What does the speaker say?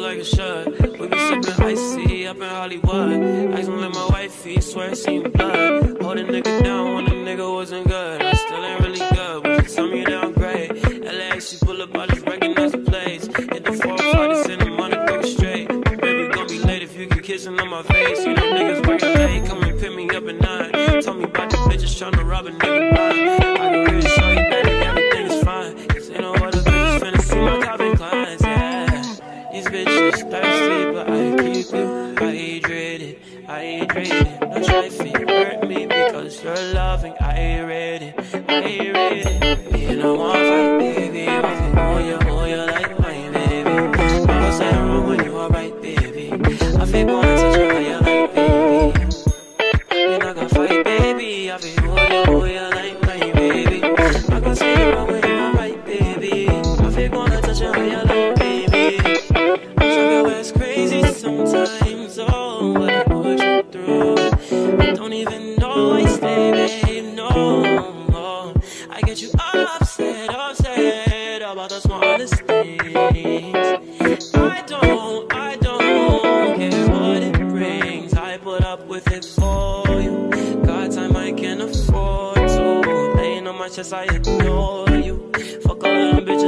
like a shot. We be sippin' icy up in Hollywood. Ice on let my wifey swear seen blood. Hold a nigga down when a nigga wasn't good. I still ain't really good, but you tell me that I'm great. LAX, she pull up, I just recognize the place. Hit the 4-5 to send them on the quick straight. Baby, gon' be late if you keep kissing on my face. You know niggas working late, come and pick me up at 9. Tell me about the bitches tryna rob a nigga blind. I can really show you that everything is fine. Cause ain't no other bitches finna see my Calvin Kleins, yeah. These bitches thirsty, but I keep you hydrated. Don't try to hurt me because you're loving, I rate it. Me and I want fight, baby. I feel oh, you like mine, baby. I'm gonna say the wrong when you are right, baby. I feel going to try how you like, baby. We're not gonna fight, baby. I feel oh, you like mine, baby. I can say the wrong when you are right, baby. I feel gonna touch you how you like, baby. I'm sure your ass crazy sometimes, oh, but I put you through it. I don't even know I stay, babe, no. I get you upset about the smallest things. I don't care what it brings. I put up with it for you. Got time I can afford to. Laying on my chest, I ignore you. Fuck all them bitches.